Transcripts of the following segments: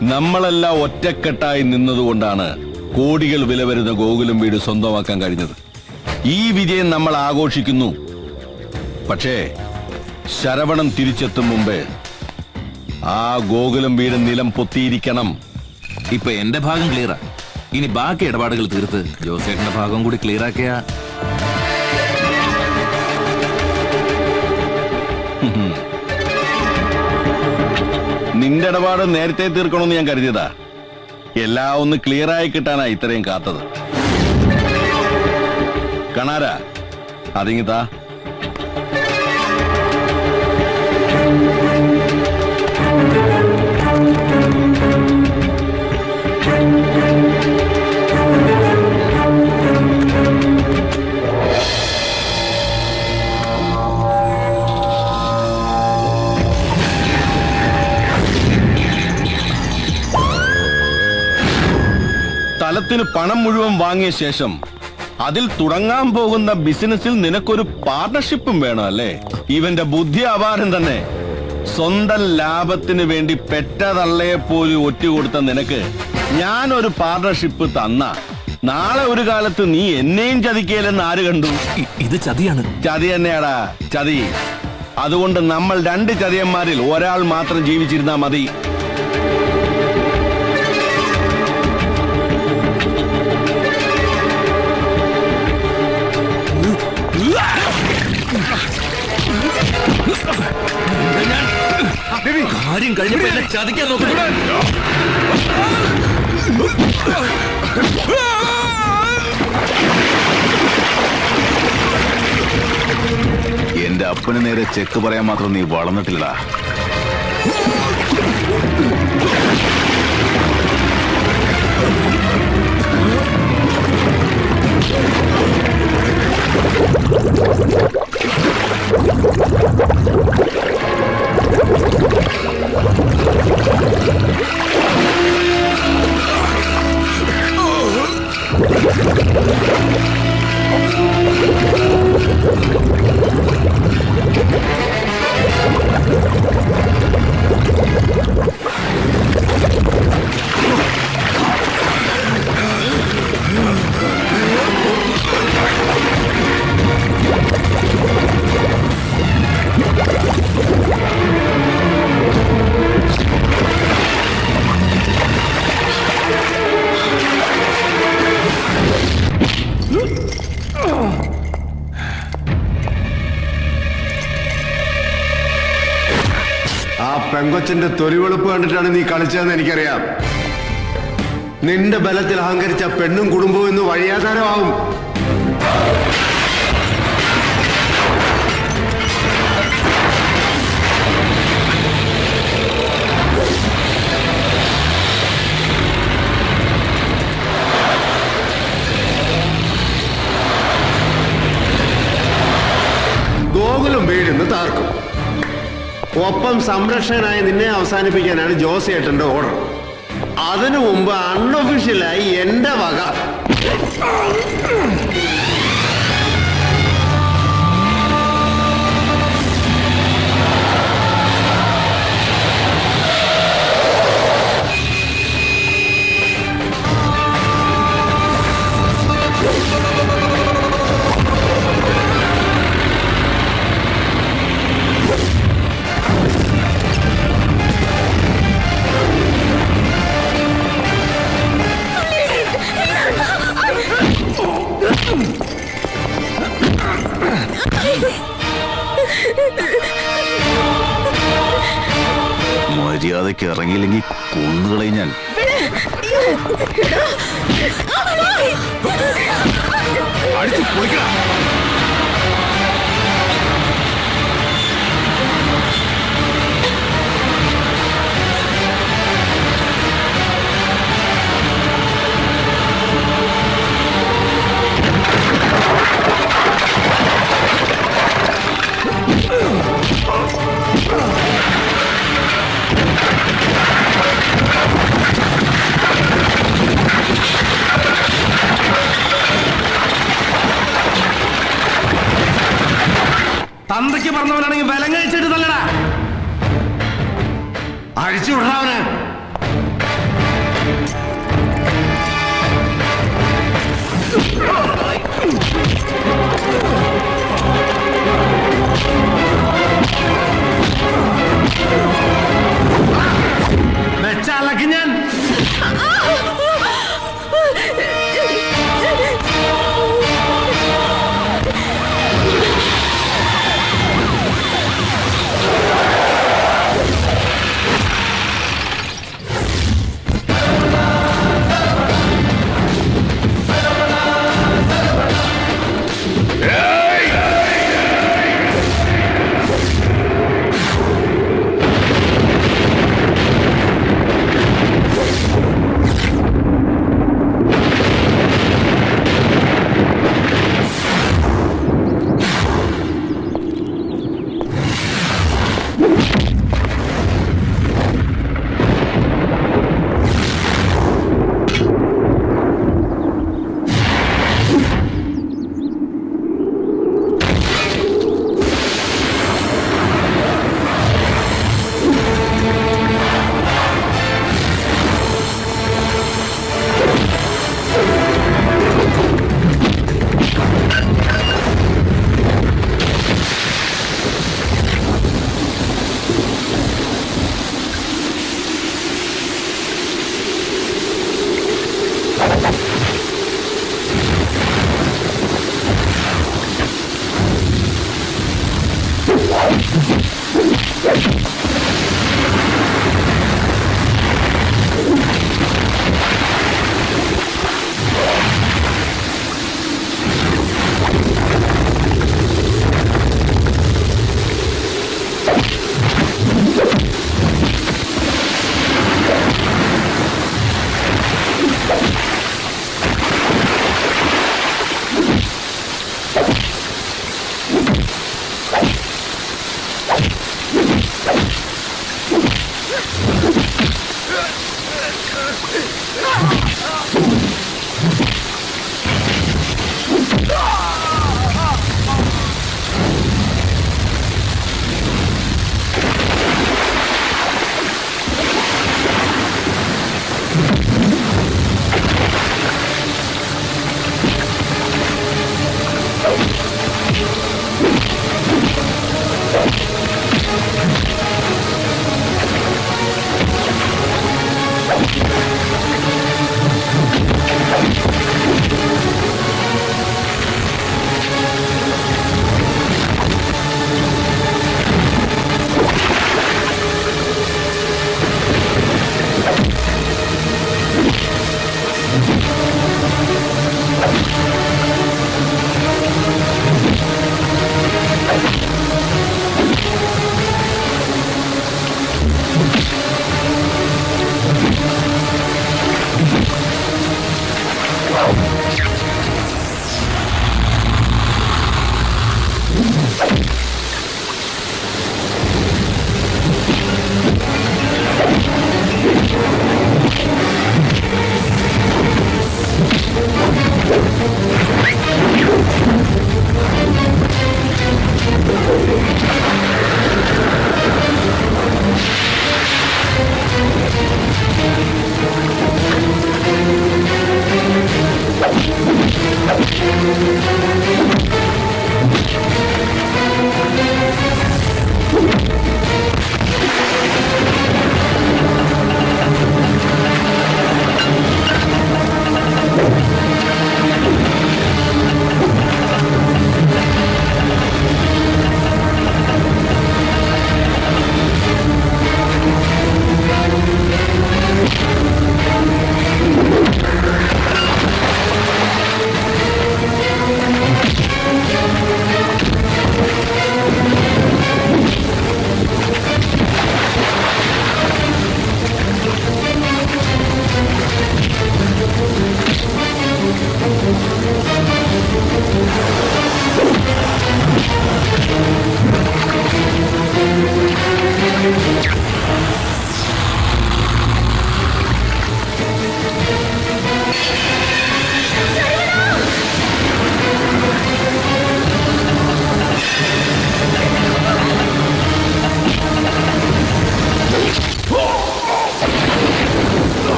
നമ്മളെല്ലാം ഒറ്റക്കെട്ടായി നിന്നതുകൊണ്ടാണ് കോടികൾ വില വരുന്ന ഗോകുലം വീട് സ്വന്തമാക്കാൻ കഴിഞ്ഞത്. ഈ വിജയം നമ്മൾ ആഘോഷിക്കുന്നു. പക്ഷേ ശരവണൻ തിരിച്ചെത്തും മുമ്പ് ആ ഗോകുലം വീട് നിലം പൊത്തിയിരിക്കണം. ഇപ്പൊ എന്റെ ഭാഗം ക്ലിയറാ. ഇനി ബാക്കി ഇടപാടുകൾ തീർത്ത് ജോസേട്ടന്റെ ഭാഗം കൂടി ക്ലിയർ ആക്കിയാ നിന്റെ ഇടപാട് നേരത്തെ തീർക്കണമെന്ന് ഞാൻ കരുതിയതാ. എല്ലാം ഒന്ന് ക്ലിയർ ആയി കിട്ടാനാ ഇത്രയും കാത്തത്. കണാരാ അതിങ്ങിതാ. സ്ഥലത്തിന് പണം മുഴുവൻ വാങ്ങിയ ശേഷം അതിൽ തുടങ്ങാൻ പോകുന്ന ബിസിനസ്സിൽ നിനക്കൊരു പാർട്ണർഷിപ്പും വേണം അല്ലേ? ഇവന്റെ ബുദ്ധി അപാരം തന്നെ. സ്വന്തം ലാഭത്തിന് വേണ്ടി പെറ്റതള്ളയെ പോലും ഒറ്റുകൊടുത്ത നിനക്ക് ഞാനൊരു പാർട്ണർഷിപ്പ് തന്ന നാളെ ഒരു കാലത്ത് നീ എന്നെയും ചതിക്കയില്ലെന്ന് ആര് കണ്ടു? ഇത് ചതിയാണ്. ചതി തന്നെയാടാ, ചതി. അതുകൊണ്ട് നമ്മൾ 2 ചതിയന്മാരിൽ ഒരാൾ മാത്രം ജീവിച്ചിരുന്നാ മതി. കാര്യം കഴിഞ്ഞപ്പോ എന്നെ ചതിക്കാൻ നോക്കുന്നു. എന്റെ അപ്പന് നേരെ ചെക്ക് പറയാൻ മാത്രം നീ വളർന്നിട്ടില്ല. പെങ്കൊച്ചന്റെ തൊലിവെളുപ്പ് കണ്ടിട്ടാണ് നീ കളിച്ചതെന്ന് എനിക്കറിയാം. നിന്റെ ബലത്തിൽ അഹങ്കരിച്ച പെണ്ണും കുടുംബവും ഇന്ന് വഴിയാധാരമാവും. ഗോകുലം വീടിന്ന് താർക്കും. ഒപ്പം സംരക്ഷകനായി നിന്നെ അവസാനിപ്പിക്കാനാണ് ജോസേട്ടന്റെ ഓർഡർ. അതിനു മുമ്പ് അൺഒഫീഷ്യലായി എന്റെ വക മര്യാദയ്ക്ക് ഇറങ്ങിയില്ലെങ്കിൽ കൊന്നുകളയും ഞാൻ. അടിച്ചു പൊളിക്കണം. തന്തയ്ക്ക് പറഞ്ഞവനാണെങ്കിൽ ബലം കഴിച്ചിട്ട് തല്ലടാ. അഴിച്ചു വിടണവന്.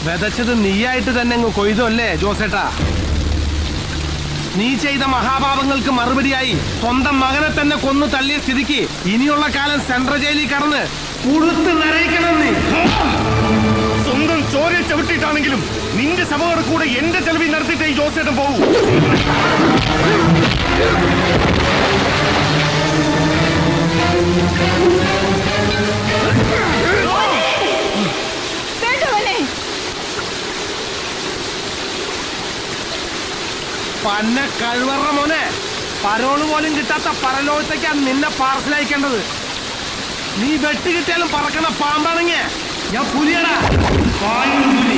വിതച്ചത് നീയായിട്ട് തന്നെ അങ്ങ് കൊയ്തു അല്ലേ ജോസേട്ടാ? നീ ചെയ്ത മഹാപാപങ്ങൾക്ക് മറുപടിയായി സ്വന്തം മകനെ തന്നെ കൊന്നു തള്ളിയ സ്ഥിതിക്ക് ഇനിയുള്ള കാലം സെൻട്രൽ ജയിലിൽ കടന്ന് പുഴുത്ത് നിറയിക്കണം നീ. സ്വന്തം ചോരയെ ചവിട്ടിയിട്ടാണെങ്കിലും നിന്റെ സഭയുടെ കൂടെ എന്റെ ചെലവിൽ നടത്തിയിട്ട് ഈ ജോസേട്ടൻ പോകൂ. പന്ന കഴിവറ മോനെ, പരോള് പോലും കിട്ടാത്ത പരലോകത്തേക്കാ നിന്നെ പാർസൽ അയക്കേണ്ടത്. നീ വെട്ടി കിട്ടിയാലും പറക്കണ പാമ്പാണെങ്കി ഞാൻ പുലിയടാ. പുലി.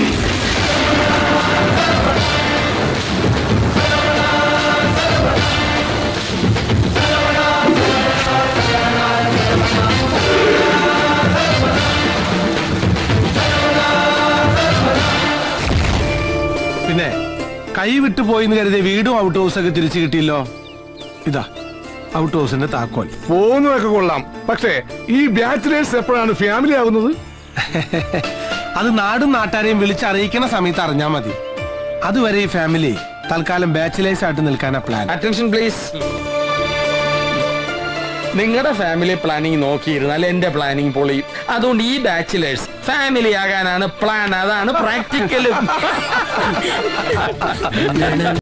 പിന്നെ കൈ വിട്ടു പോയിന്ന് കരുതി വീടും ഔട്ട് ഹൗസൊക്കെ തിരിച്ചു കിട്ടിയല്ലോ. ഇതാ ഔട്ട് ഹൗസിന്റെ താക്കോൽ. പോകുന്നതൊക്കെ കൊള്ളാം, പക്ഷേ ഈ ബാച്ചിലേഴ്സ് എപ്പോഴാണ് ഫാമിലി ആകുന്നത്? അത് നാടും നാട്ടാരെയും വിളിച്ചറിയിക്കണ സമയത്ത് അറിഞ്ഞാ മതി. അതുവരെ ഈ ഫാമിലി തൽക്കാലം ബാച്ചിലേഴ്സ് ആയിട്ട് നിൽക്കാനാ പ്ലാൻ. Attention please. നിങ്ങളുടെ ഫാമിലി പ്ലാനിങ് നോക്കിയിരുന്നാൽ എന്റെ പ്ലാനിങ് പൊളിയും. അതുകൊണ്ട് ഈ ബാച്ചിലേഴ്സ് ഫാമിലി ആകാനാണ് പ്ലാൻ. അതാണ് പ്രാക്ടിക്കലും.